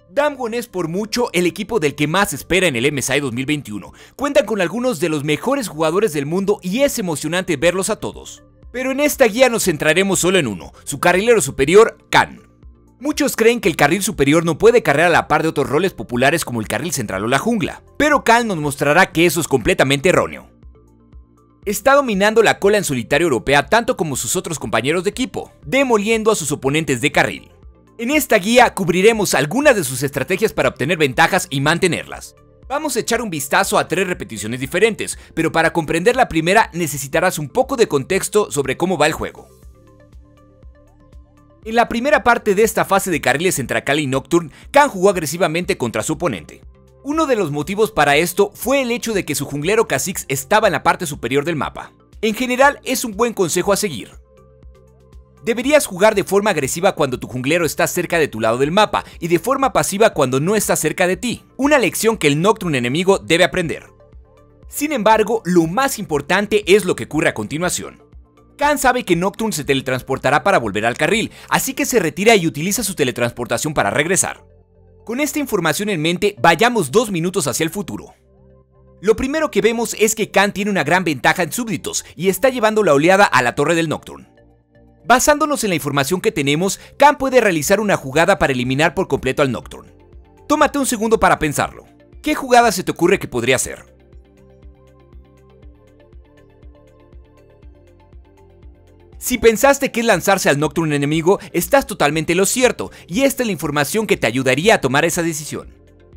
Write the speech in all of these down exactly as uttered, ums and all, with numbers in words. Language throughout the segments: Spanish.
Damwon es por mucho el equipo del que más espera en el M S I dos mil veintiuno. Cuentan con algunos de los mejores jugadores del mundo y es emocionante verlos a todos. Pero en esta guía nos centraremos solo en uno, su carrilero superior, Kan. Muchos creen que el carril superior no puede carrear a la par de otros roles populares como el carril central o la jungla, pero Kan nos mostrará que eso es completamente erróneo. Está dominando la cola en solitario europea tanto como sus otros compañeros de equipo, demoliendo a sus oponentes de carril. En esta guía cubriremos algunas de sus estrategias para obtener ventajas y mantenerlas. Vamos a echar un vistazo a tres repeticiones diferentes, pero para comprender la primera necesitarás un poco de contexto sobre cómo va el juego. En la primera parte de esta fase de carriles entre Akali y Nocturne, Kan jugó agresivamente contra su oponente. Uno de los motivos para esto fue el hecho de que su junglero Kha'Zix estaba en la parte superior del mapa. En general es un buen consejo a seguir. Deberías jugar de forma agresiva cuando tu junglero está cerca de tu lado del mapa y de forma pasiva cuando no está cerca de ti, una lección que el Nocturne enemigo debe aprender. Sin embargo, lo más importante es lo que ocurre a continuación. Kan sabe que Nocturne se teletransportará para volver al carril, así que se retira y utiliza su teletransportación para regresar. Con esta información en mente, vayamos dos minutos hacia el futuro. Lo primero que vemos es que Kan tiene una gran ventaja en súbditos y está llevando la oleada a la torre del Nocturne. Basándonos en la información que tenemos, Kan puede realizar una jugada para eliminar por completo al Nocturne. Tómate un segundo para pensarlo. ¿Qué jugada se te ocurre que podría ser? Si pensaste que es lanzarse al Nocturne enemigo, estás totalmente en lo cierto, y esta es la información que te ayudaría a tomar esa decisión.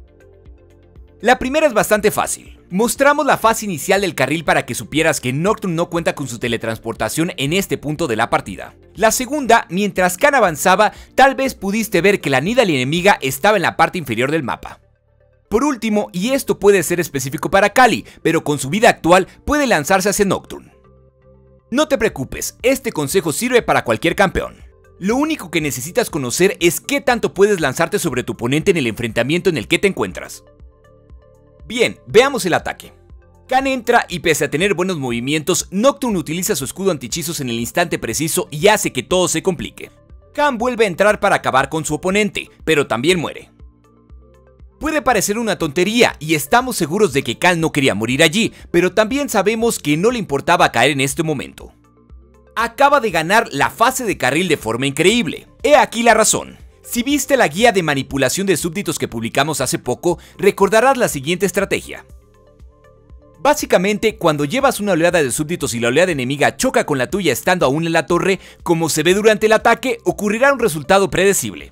La primera es bastante fácil. Mostramos la fase inicial del carril para que supieras que Nocturne no cuenta con su teletransportación en este punto de la partida. La segunda, mientras Kan avanzaba, tal vez pudiste ver que la Nidalee enemiga estaba en la parte inferior del mapa. Por último, y esto puede ser específico para Akali, pero con su vida actual puede lanzarse hacia Nocturne. No te preocupes, este consejo sirve para cualquier campeón. Lo único que necesitas conocer es qué tanto puedes lanzarte sobre tu oponente en el enfrentamiento en el que te encuentras. Bien, veamos el ataque. Kan entra y pese a tener buenos movimientos, Nocturne utiliza su escudo antichizos en el instante preciso y hace que todo se complique. Kan vuelve a entrar para acabar con su oponente, pero también muere. Puede parecer una tontería y estamos seguros de que Kan no quería morir allí, pero también sabemos que no le importaba caer en este momento. Acaba de ganar la fase de carril de forma increíble. He aquí la razón. Si viste la guía de manipulación de súbditos que publicamos hace poco, recordarás la siguiente estrategia. Básicamente, cuando llevas una oleada de súbditos y la oleada enemiga choca con la tuya estando aún en la torre, como se ve durante el ataque, ocurrirá un resultado predecible.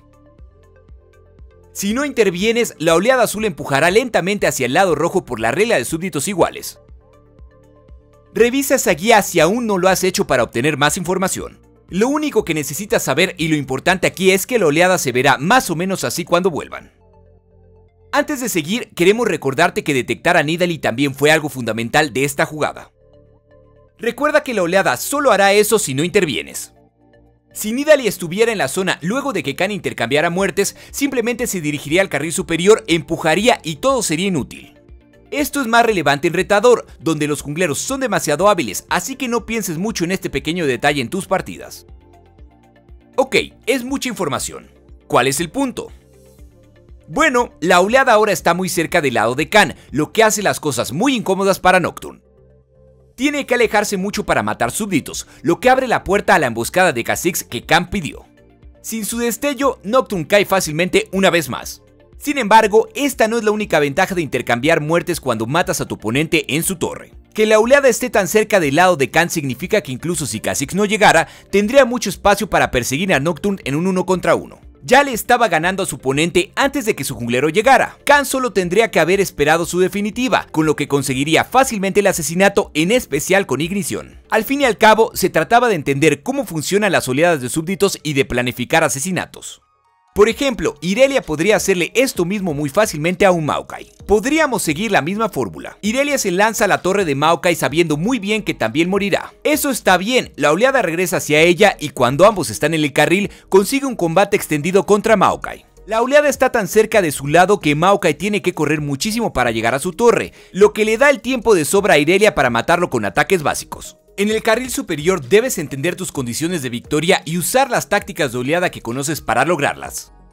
Si no intervienes, la oleada azul empujará lentamente hacia el lado rojo por la regla de súbditos iguales. Revisa esa guía si aún no lo has hecho para obtener más información. Lo único que necesitas saber y lo importante aquí es que la oleada se verá más o menos así cuando vuelvan. Antes de seguir, queremos recordarte que detectar a Nidalee también fue algo fundamental de esta jugada. Recuerda que la oleada solo hará eso si no intervienes. Si Nidalee estuviera en la zona luego de que Kan intercambiara muertes, simplemente se dirigiría al carril superior, empujaría y todo sería inútil. Esto es más relevante en retador, donde los jungleros son demasiado hábiles, así que no pienses mucho en este pequeño detalle en tus partidas. Ok, es mucha información. ¿Cuál es el punto? Bueno, la oleada ahora está muy cerca del lado de Kan, lo que hace las cosas muy incómodas para Nocturne. Tiene que alejarse mucho para matar súbditos, lo que abre la puerta a la emboscada de Kha'Zix que Kan pidió. Sin su destello, Nocturne cae fácilmente una vez más. Sin embargo, esta no es la única ventaja de intercambiar muertes cuando matas a tu oponente en su torre. Que la oleada esté tan cerca del lado de Kan significa que incluso si Kha'Zix no llegara, tendría mucho espacio para perseguir a Nocturne en un uno contra uno. Ya le estaba ganando a su oponente antes de que su junglero llegara. Kan solo tendría que haber esperado su definitiva, con lo que conseguiría fácilmente el asesinato, en especial con ignición. Al fin y al cabo, se trataba de entender cómo funcionan las oleadas de súbditos y de planificar asesinatos. Por ejemplo, Irelia podría hacerle esto mismo muy fácilmente a un Maokai. Podríamos seguir la misma fórmula. Irelia se lanza a la torre de Maokai sabiendo muy bien que también morirá. Eso está bien, la oleada regresa hacia ella y cuando ambos están en el carril, consigue un combate extendido contra Maokai. La oleada está tan cerca de su lado que Maokai tiene que correr muchísimo para llegar a su torre, lo que le da el tiempo de sobra a Irelia para matarlo con ataques básicos. En el carril superior debes entender tus condiciones de victoria y usar las tácticas de oleada que conoces para lograrlas.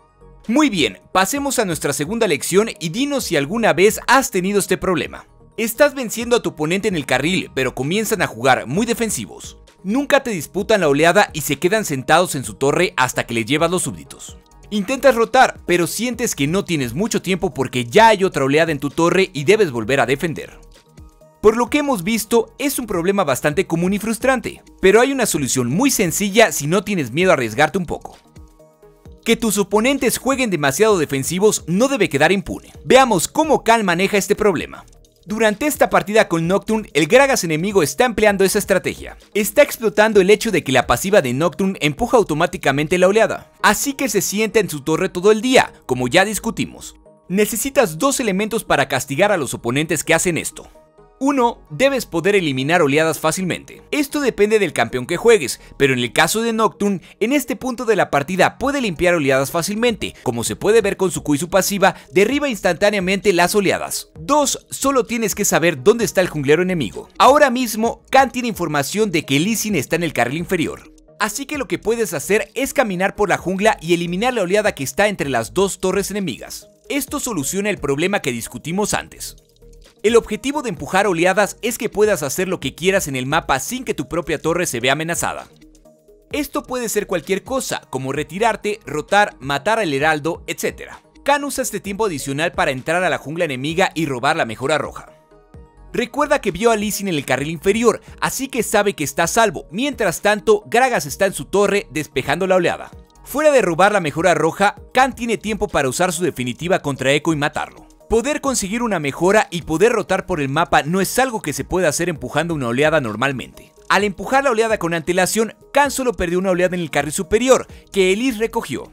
Muy bien, pasemos a nuestra segunda lección y dinos si alguna vez has tenido este problema. Estás venciendo a tu oponente en el carril, pero comienzan a jugar muy defensivos. Nunca te disputan la oleada y se quedan sentados en su torre hasta que le llevas los súbditos. Intentas rotar, pero sientes que no tienes mucho tiempo porque ya hay otra oleada en tu torre y debes volver a defender. Por lo que hemos visto, es un problema bastante común y frustrante, pero hay una solución muy sencilla si no tienes miedo a arriesgarte un poco. Que tus oponentes jueguen demasiado defensivos no debe quedar impune. Veamos cómo Khan maneja este problema. Durante esta partida con Nocturne, el Gragas enemigo está empleando esa estrategia. Está explotando el hecho de que la pasiva de Nocturne empuja automáticamente la oleada, así que se sienta en su torre todo el día, como ya discutimos. Necesitas dos elementos para castigar a los oponentes que hacen esto. uno. Debes poder eliminar oleadas fácilmente. Esto depende del campeón que juegues, pero en el caso de Nocturne, en este punto de la partida puede limpiar oleadas fácilmente. Como se puede ver con su Q y su pasiva, derriba instantáneamente las oleadas. dos. Solo tienes que saber dónde está el junglero enemigo. Ahora mismo, Khan tiene información de que Lee Sin está en el carril inferior. Así que lo que puedes hacer es caminar por la jungla y eliminar la oleada que está entre las dos torres enemigas. Esto soluciona el problema que discutimos antes. El objetivo de empujar oleadas es que puedas hacer lo que quieras en el mapa sin que tu propia torre se vea amenazada. Esto puede ser cualquier cosa, como retirarte, rotar, matar al heraldo, etcétera. Khan usa este tiempo adicional para entrar a la jungla enemiga y robar la mejora roja. Recuerda que vio a Lee Sin en el carril inferior, así que sabe que está a salvo. Mientras tanto, Gragas está en su torre despejando la oleada. Fuera de robar la mejora roja, Khan tiene tiempo para usar su definitiva contra Echo y matarlo. Poder conseguir una mejora y poder rotar por el mapa no es algo que se puede hacer empujando una oleada normalmente. Al empujar la oleada con antelación, Khan solo perdió una oleada en el carril superior, que Elise recogió.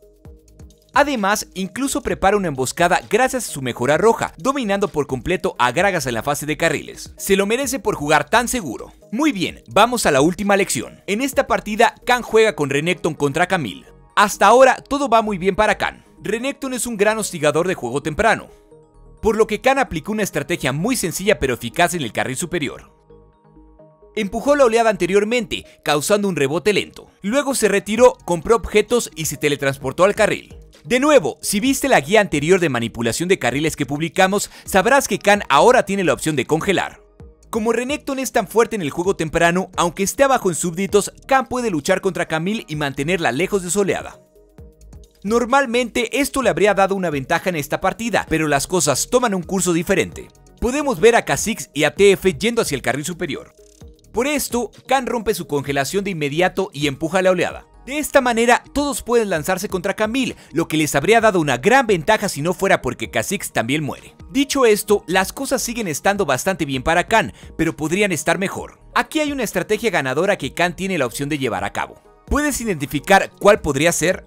Además, incluso prepara una emboscada gracias a su mejora roja, dominando por completo a Gragas en la fase de carriles. Se lo merece por jugar tan seguro. Muy bien, vamos a la última lección. En esta partida, Khan juega con Renekton contra Camille. Hasta ahora, todo va muy bien para Khan. Renekton es un gran hostigador de juego temprano, por lo que Khan aplicó una estrategia muy sencilla pero eficaz en el carril superior. Empujó la oleada anteriormente, causando un rebote lento. Luego se retiró, compró objetos y se teletransportó al carril. De nuevo, si viste la guía anterior de manipulación de carriles que publicamos, sabrás que Khan ahora tiene la opción de congelar. Como Renekton es tan fuerte en el juego temprano, aunque esté abajo en súbditos, Khan puede luchar contra Camille y mantenerla lejos de su oleada. Normalmente esto le habría dado una ventaja en esta partida, pero las cosas toman un curso diferente. Podemos ver a Kha'Zix y a T F yendo hacia el carril superior. Por esto, Khan rompe su congelación de inmediato y empuja la oleada. De esta manera, todos pueden lanzarse contra Camille, lo que les habría dado una gran ventaja si no fuera porque Kha'Zix también muere. Dicho esto, las cosas siguen estando bastante bien para Khan, pero podrían estar mejor. Aquí hay una estrategia ganadora que Khan tiene la opción de llevar a cabo. ¿Puedes identificar cuál podría ser?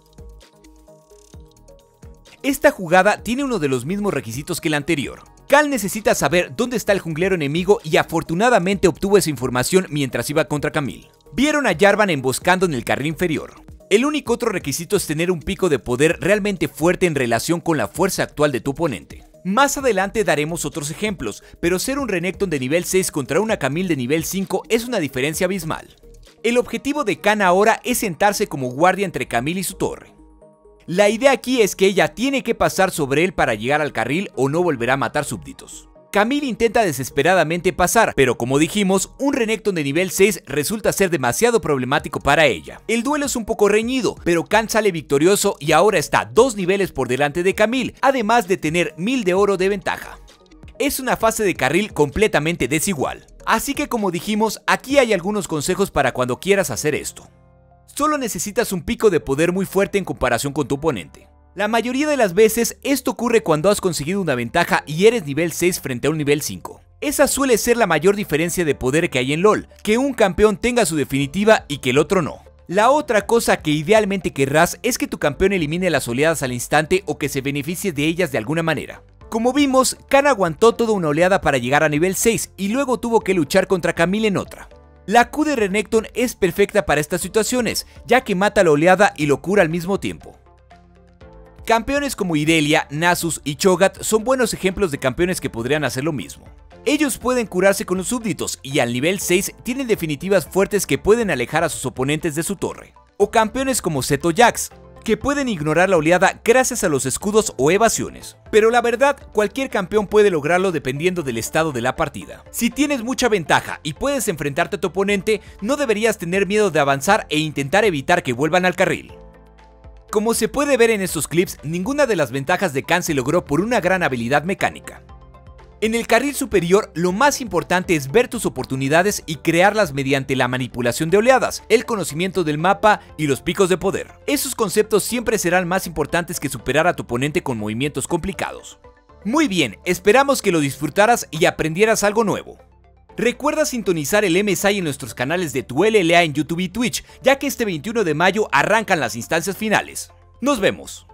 Esta jugada tiene uno de los mismos requisitos que la anterior. Khan necesita saber dónde está el junglero enemigo y afortunadamente obtuvo esa información mientras iba contra Camille. Vieron a Jarvan emboscando en el carril inferior. El único otro requisito es tener un pico de poder realmente fuerte en relación con la fuerza actual de tu oponente. Más adelante daremos otros ejemplos, pero ser un Renekton de nivel seis contra una Camille de nivel cinco es una diferencia abismal. El objetivo de Khan ahora es sentarse como guardia entre Camille y su torre. La idea aquí es que ella tiene que pasar sobre él para llegar al carril o no volverá a matar súbditos. Camille intenta desesperadamente pasar, pero como dijimos, un Renekton de nivel seis resulta ser demasiado problemático para ella. El duelo es un poco reñido, pero Khan sale victorioso y ahora está dos niveles por delante de Camille, además de tener mil de oro de ventaja. Es una fase de carril completamente desigual. Así que como dijimos, aquí hay algunos consejos para cuando quieras hacer esto. Solo necesitas un pico de poder muy fuerte en comparación con tu oponente. La mayoría de las veces esto ocurre cuando has conseguido una ventaja y eres nivel seis frente a un nivel cinco. Esa suele ser la mayor diferencia de poder que hay en LoL, que un campeón tenga su definitiva y que el otro no. La otra cosa que idealmente querrás es que tu campeón elimine las oleadas al instante o que se beneficie de ellas de alguna manera. Como vimos, Khan aguantó toda una oleada para llegar a nivel seis y luego tuvo que luchar contra Camille en otra. La Q de Renekton es perfecta para estas situaciones, ya que mata la oleada y lo cura al mismo tiempo. Campeones como Irelia, Nasus y Cho'Gath son buenos ejemplos de campeones que podrían hacer lo mismo. Ellos pueden curarse con los súbditos y al nivel seis tienen definitivas fuertes que pueden alejar a sus oponentes de su torre. O campeones como Seto Jax. que pueden ignorar la oleada gracias a los escudos o evasiones. Pero la verdad, cualquier campeón puede lograrlo dependiendo del estado de la partida. Si tienes mucha ventaja y puedes enfrentarte a tu oponente, no deberías tener miedo de avanzar e intentar evitar que vuelvan al carril. Como se puede ver en estos clips, ninguna de las ventajas de Khan se logró por una gran habilidad mecánica. En el carril superior, lo más importante es ver tus oportunidades y crearlas mediante la manipulación de oleadas, el conocimiento del mapa y los picos de poder. Esos conceptos siempre serán más importantes que superar a tu oponente con movimientos complicados. Muy bien, esperamos que lo disfrutaras y aprendieras algo nuevo. Recuerda sintonizar el M S I en nuestros canales de Tu L L A en YouTube y Twitch, ya que este veintiuno de mayo arrancan las instancias finales. ¡Nos vemos!